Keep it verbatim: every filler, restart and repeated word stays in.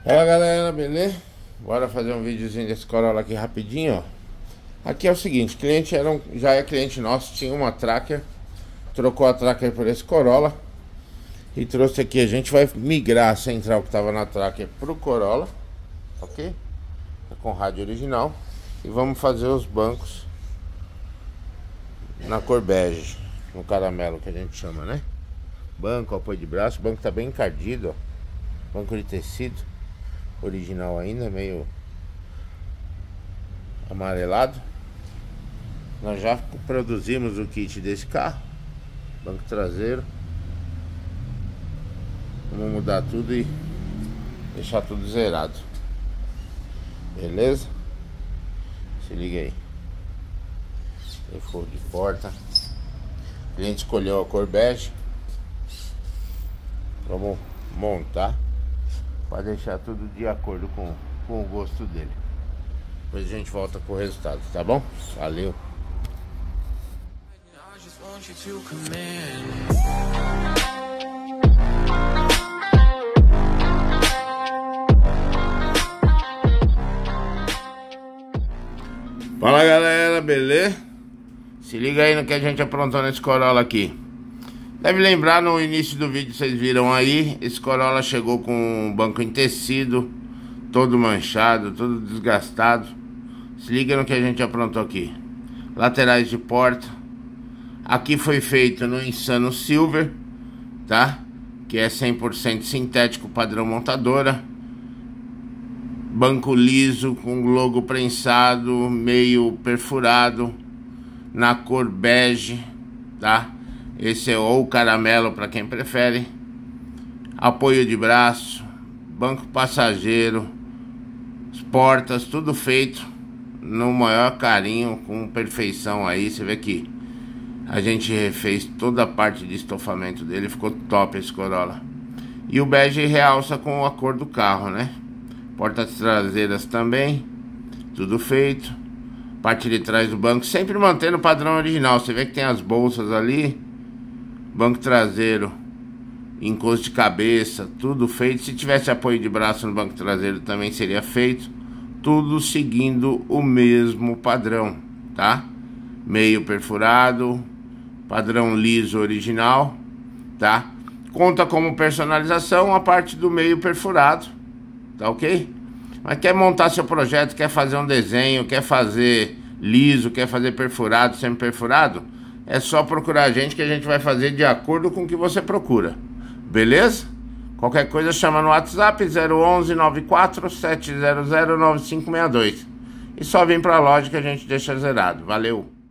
Fala galera, beleza? Bora fazer um videozinho desse Corolla aqui rapidinho, ó. Aqui é o seguinte, cliente era um, já é cliente nosso, tinha uma Tracker, trocou a Tracker por esse Corolla e trouxe aqui. A gente vai migrar a central que estava na Tracker pro Corolla, ok? Tá com rádio original. E vamos fazer os bancos na cor bege, no caramelo que a gente chama, né? Banco, apoio de braço, o banco tá bem encardido, ó. Banco de tecido original ainda, meio amarelado. Nós já produzimos o kit desse carro. Banco traseiro. Vamos mudar tudo e deixar tudo zerado. Beleza? Se liga aí. Tem forro de porta. O cliente escolheu a cor bege. Vamos montar para deixar tudo de acordo com, com o gosto dele. Depois a gente volta com o resultado, tá bom? Valeu! Fala galera, beleza? Se liga aí no que a gente aprontou nesse Corolla aqui. Deve lembrar, no início do vídeo vocês viram aí, esse Corolla chegou com o banco em tecido, todo manchado, todo desgastado. Se liga no que a gente aprontou aqui. Laterais de porta. Aqui foi feito no Insano Silver, tá? Que é cem por cento sintético, padrão montadora. Banco liso, com logo prensado, meio perfurado, na cor bege, tá? Esse é ou caramelo para quem prefere. Apoio de braço, banco passageiro, as portas, tudo feito no maior carinho, com perfeição aí. Você vê que a gente refez toda a parte de estofamento dele, ficou top esse Corolla. E o bege realça com a cor do carro, né? Portas traseiras também, tudo feito. Parte de trás do banco, sempre mantendo o padrão original. Você vê que tem as bolsas ali. Banco traseiro, encosto de cabeça, tudo feito. Se tivesse apoio de braço no banco traseiro também seria feito. Tudo seguindo o mesmo padrão, tá? Meio perfurado, padrão liso original, tá? Conta como personalização a parte do meio perfurado, tá ok? Mas quer montar seu projeto, quer fazer um desenho, quer fazer liso, quer fazer perfurado, semi-perfurado, é só procurar a gente que a gente vai fazer de acordo com o que você procura. Beleza? Qualquer coisa chama no WhatsApp zero onze, nove quatro sete zero zero, nove cinco seis dois. E só vem pra loja que a gente deixa zerado. Valeu!